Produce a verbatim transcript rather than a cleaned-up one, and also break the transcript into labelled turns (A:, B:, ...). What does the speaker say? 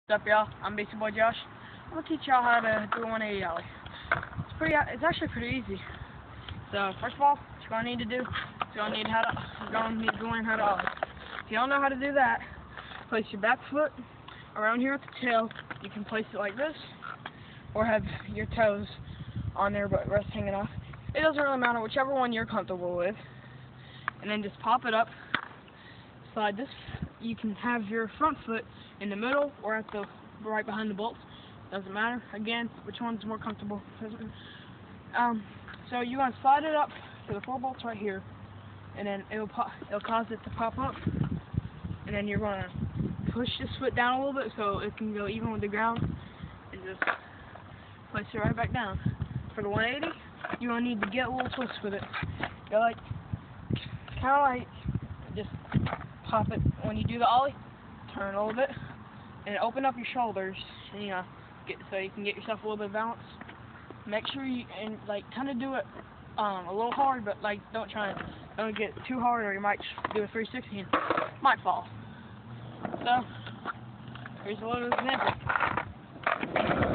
A: What's up, y'all? I'm Beastie Boy Josh. I'm gonna teach y'all how to do a one eighty ollie. It's pretty. It's actually pretty easy. So first of all, what you're gonna need to do is you're gonna need how to. You're gonna need to learn how to ollie. If you don't know how to do that, place your back foot around here at the tail. You can place it like this, or have your toes on there but rest hanging off. It doesn't really matter, whichever one you're comfortable with. And then just pop it up. Slide this. You can have your front foot in the middle or at the right behind the bolts. Doesn't matter. Again, which one's more comfortable. Um, so you want to slide it up to the four bolts right here, and then it'll pop, it'll cause it to pop up. And then you're going to push this foot down a little bit so it can go even with the ground, and just place it right back down. For the one eighty, you're going to need to get a little twist with it. Go like, kind of like, just pop it when you do the ollie, turn a little bit, and open up your shoulders, and, you know, get so you can get yourself a little bit of balance. Make sure you, and like, kind of do it um, a little hard, but like, don't try and don't get too hard, or you might do a three sixty and might fall. So, here's a little example.